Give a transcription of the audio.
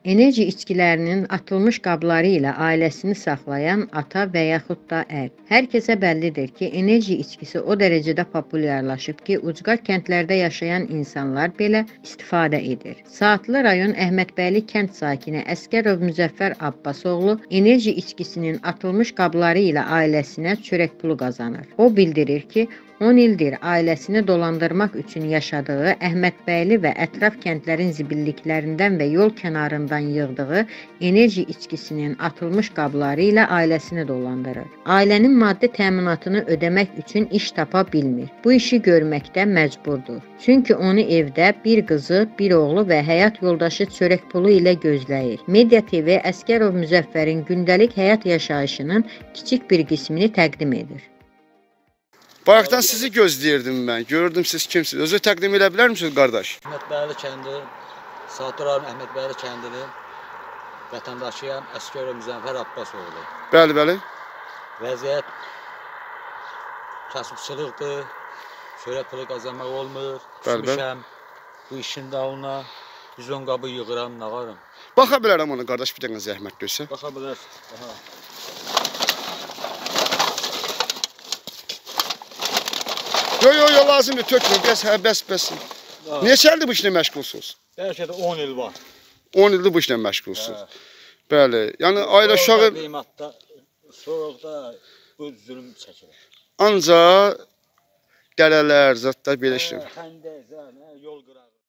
Enerji içkilərinin atılmış qabları ilə ailəsini saxlayan ata və yaxud da ər. Hər kəsə bəllidir ki, enerji içkisi o dərəcədə populyarlaşıb ki, ucqar kəndlərdə yaşayan insanlar belə istifadə edir. Saatlı rayon Əhmədbəyli kənd sakini Əsgərov Müzəffər Abbasoğlu enerji içkisinin atılmış qabları ilə ailəsinə çörək pulu qazanır. O bildirir ki, 10 ildir ailəsini dolandırmaq üçün yaşadığı Əhmədbəyli və ətraf kəndlərin zibilliklərindən və yol kənarından yığdığı enerji içkisinin atılmış qabları ilə ailəsini dolandırır. Ailənin maddi təminatını ödəmək üçün iş tapa bilmir. Bu işi görməkdə məcburdur. Çünki onu evdə bir qızı, bir oğlu və həyat yoldaşı çörək pulu ilə gözləyir. Media TV Əsgərov Müzəffərin gündəlik həyat yaşayışının kiçik bir qismini təqdim edir. Bayaqdan sizi gözləyirdim mən. Gördüm siz kimsiniz? Özü təqdim edə bilər misiniz, qardaş? Əhmədbəyli kəndi, Saatlı Əhmədbəyli kəndinin vətəndaşıyam, Əsgərov Müzəffər Abbasoğlu. Bəli, bəli. Vəziyyət kasıbçılıqdır, çörək pulu qazanmaq olmur, düşmüşəm bu işin dalına, 110 qabı yığıram, nağarım. Baxa bilərəm ona, qardaş, bir dənə zəhmət görsə. Baxa bilərsin. Yo, lazımdır, tökmür, bəs. Neçə ildir bu işlə məşğulsunuz? Bəlkə də 10 il var. 10 ildir bu işlə məşğulsunuz. Bəli, yəni ailə uşağı... Qiymatda, soğuqda bu zülüm çəkilir. Ancaq dərələr, zətlər belə işləyir. Xəndə, yol qırar.